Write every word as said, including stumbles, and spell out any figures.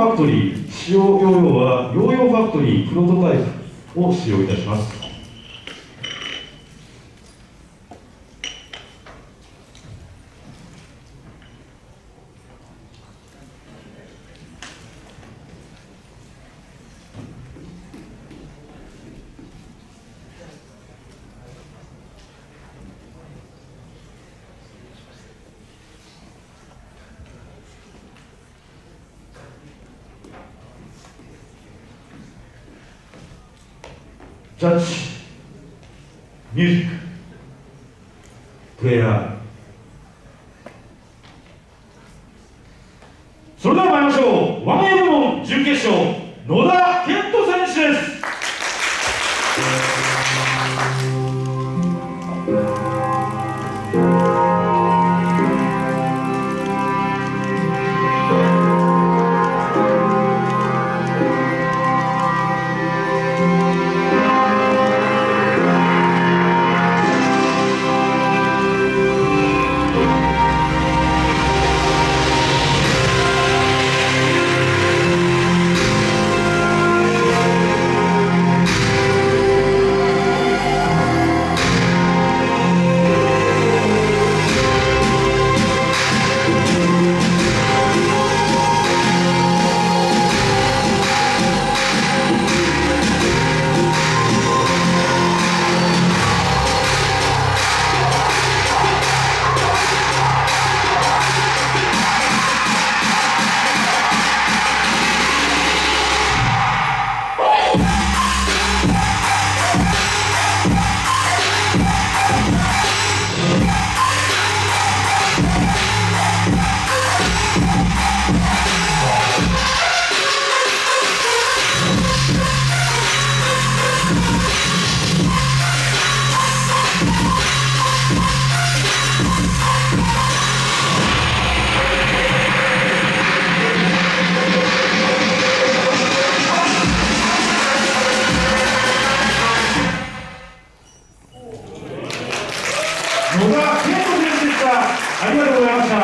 ファクトリー、使用ヨーヨーはヨーヨーファクトリープロトタイプを使用いたします。ジャッジ、ミュージック、プレイヤー。それでは参りましょう。ワンエー部門準決勝、野田健人選手です。野田健人選手でした。ありがとうございました。